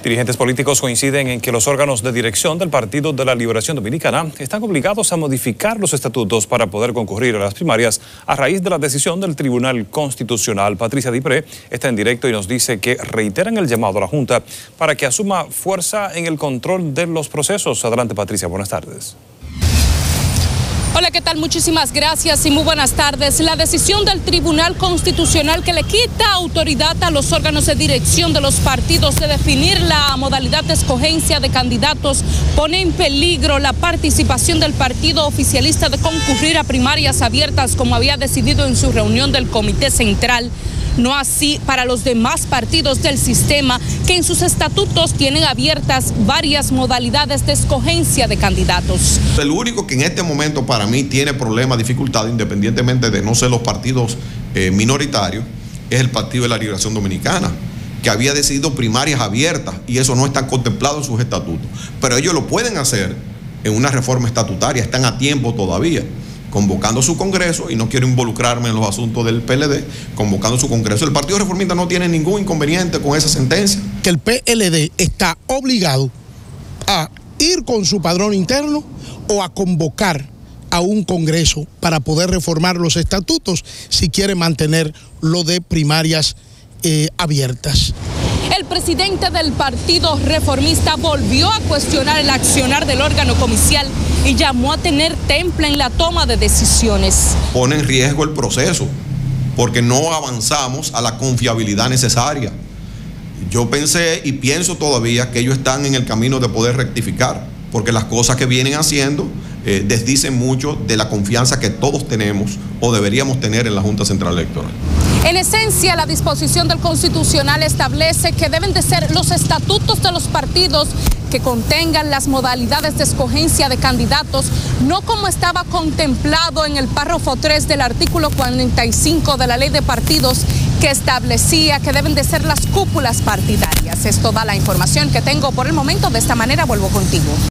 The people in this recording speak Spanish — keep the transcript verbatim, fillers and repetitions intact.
Dirigentes políticos coinciden en que los órganos de dirección del Partido de la Liberación Dominicana están obligados a modificar los estatutos para poder concurrir a las primarias a raíz de la decisión del Tribunal Constitucional. Patricia Dipré está en directo y nos dice que reiteran el llamado a la Junta para que asuma fuerza en el control de los procesos. Adelante, Patricia, buenas tardes. Hola, ¿qué tal? Muchísimas gracias y muy buenas tardes. La decisión del Tribunal Constitucional que le quita autoridad a los órganos de dirección de los partidos de definir la modalidad de escogencia de candidatos pone en peligro la participación del partido oficialista de concurrir a primarias abiertas como había decidido en su reunión del Comité Central. No así para los demás partidos del sistema que en sus estatutos tienen abiertas varias modalidades de escogencia de candidatos. El único que en este momento para mí tiene problemas, dificultades, independientemente de no ser los partidos eh, minoritarios, es el Partido de la Liberación Dominicana, que había decidido primarias abiertas y eso no está contemplado en sus estatutos. Pero ellos lo pueden hacer en una reforma estatutaria, están a tiempo todavía, convocando su Congreso, y no quiero involucrarme en los asuntos del P L D, convocando su Congreso. El Partido Reformista no tiene ningún inconveniente con esa sentencia. Que el P L D está obligado a ir con su padrón interno o a convocar a un Congreso para poder reformar los estatutos si quiere mantener lo de primarias eh, abiertas. El presidente del Partido Reformista volvió a cuestionar el accionar del órgano comicial y llamó a tener temple en la toma de decisiones. Pone en riesgo el proceso porque no avanzamos a la confiabilidad necesaria. Yo pensé y pienso todavía que ellos están en el camino de poder rectificar, porque las cosas que vienen haciendo eh, desdicen mucho de la confianza que todos tenemos o deberíamos tener en la Junta Central Electoral. En esencia, la disposición del Constitucional establece que deben de ser los estatutos de los partidos que contengan las modalidades de escogencia de candidatos, no como estaba contemplado en el párrafo tres del artículo cuarenta y cinco de la Ley de Partidos, que establecía que deben de ser las cúpulas partidarias. Es toda la información que tengo por el momento. De esta manera vuelvo contigo.